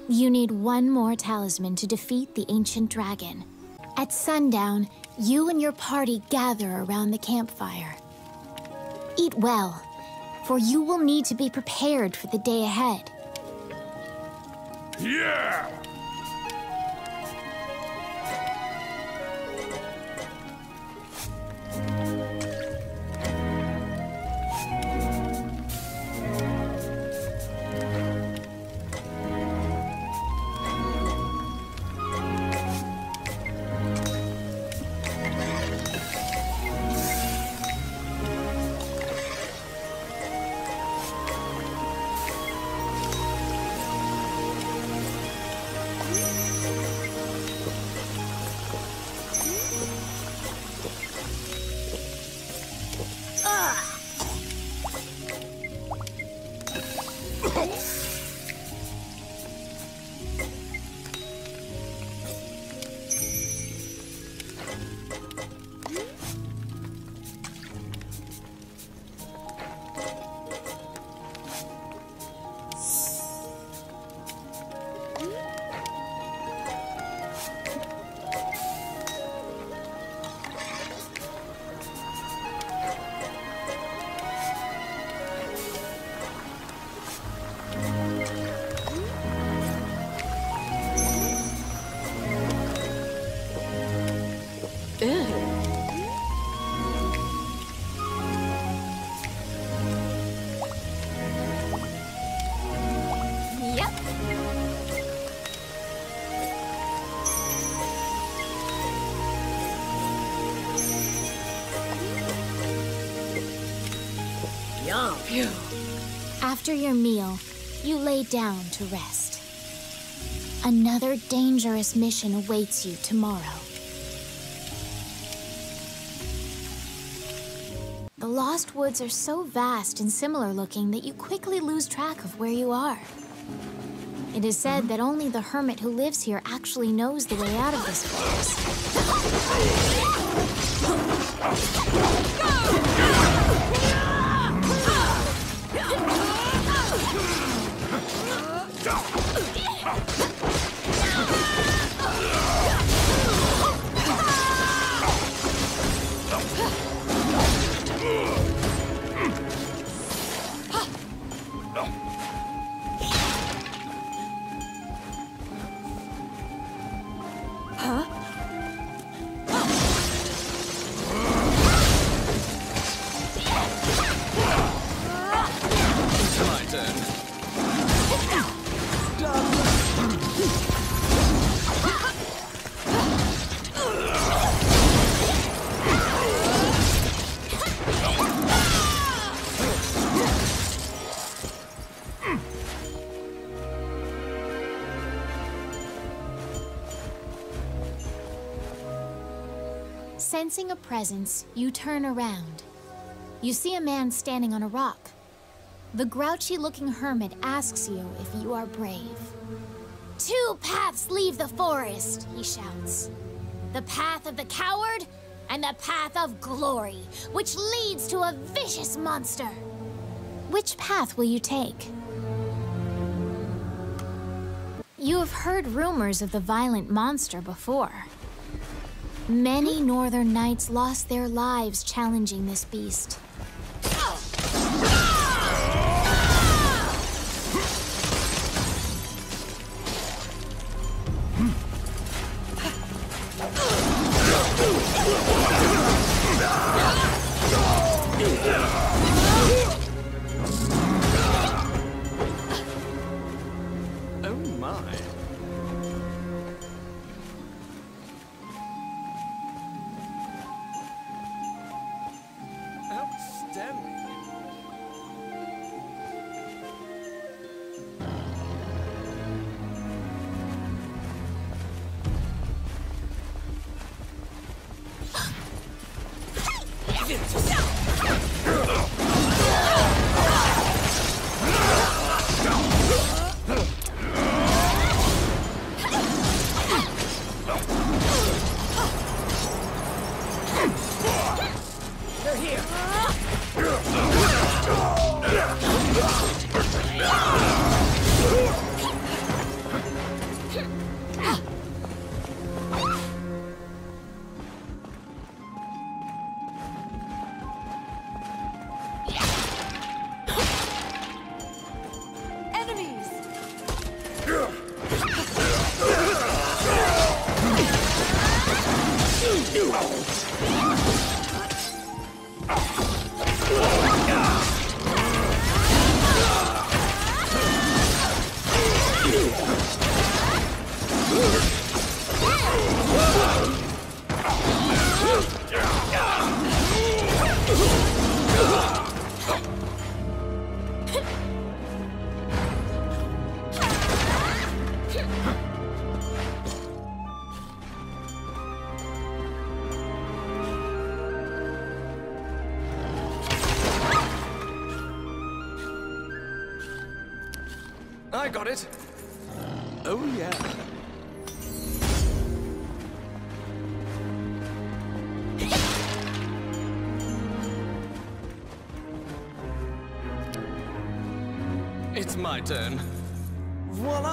You need one more talisman to defeat the ancient dragon. At sundown, you and your party gather around the campfire. Eat well, for you will need to be prepared for the day ahead. Yeah! After your meal, you lay down to rest. Another dangerous mission awaits you tomorrow. The Lost Woods are so vast and similar looking that you quickly lose track of where you are. It is said that only the hermit who lives here actually knows the way out of this forest. Sensing a presence, you turn around. You see a man standing on a rock. The grouchy-looking hermit asks you if you are brave. "Two paths leave the forest," he shouts. "The path of the coward and the path of glory, which leads to a vicious monster. Which path will you take?" You have heard rumors of the violent monster before. Many Northern Knights lost their lives challenging this beast. Oh my. I got it. Oh, yeah. It's my turn. Voila!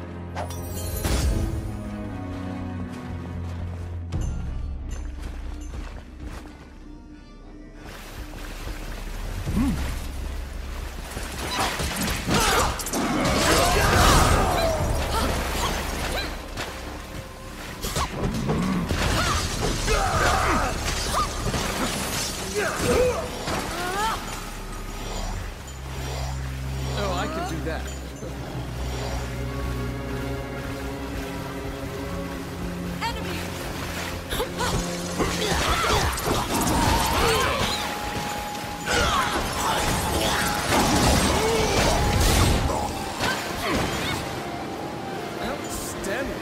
Oh, I can do that. Outstanding.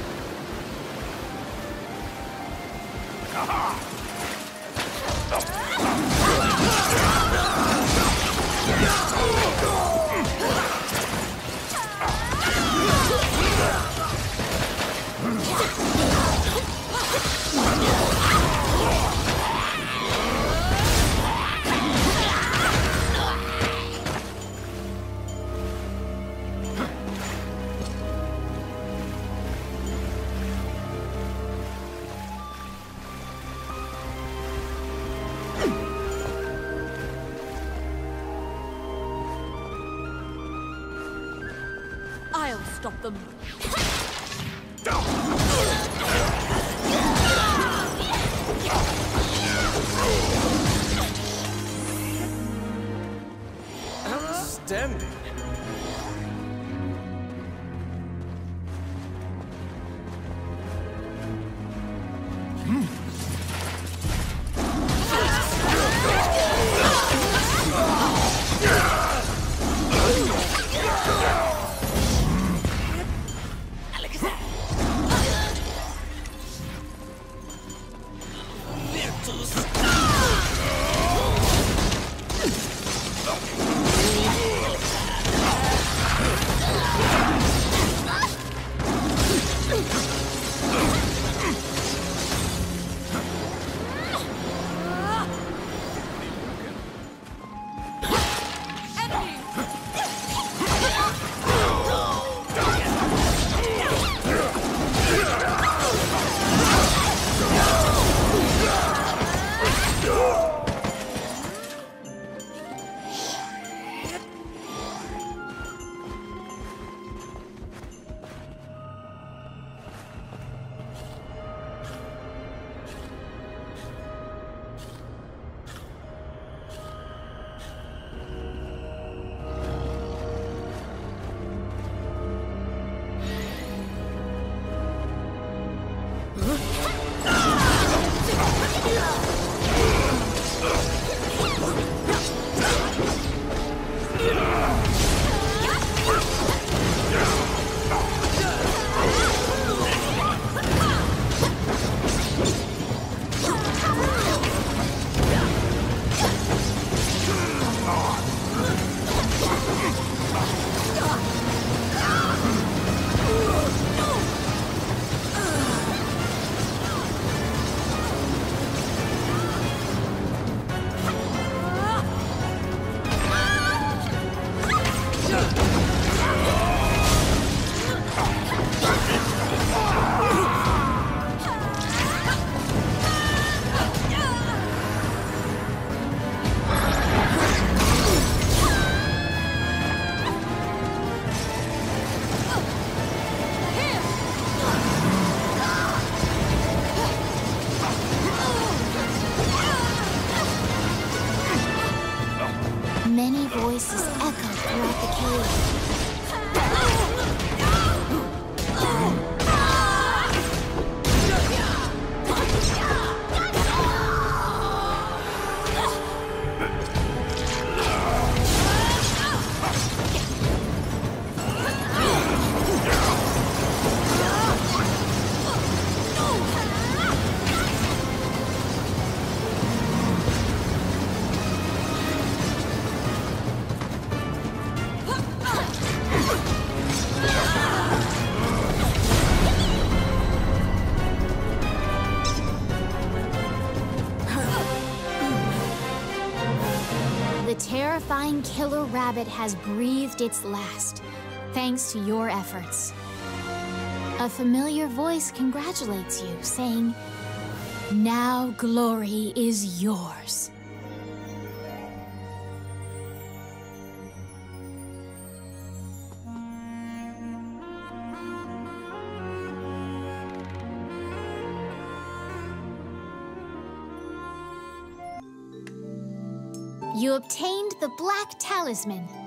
I'll stop them. Outstanding. divine killer rabbit has breathed its last, thanks to your efforts. A familiar voice congratulates you, saying, "Now glory is yours." You obtained the Black Talisman,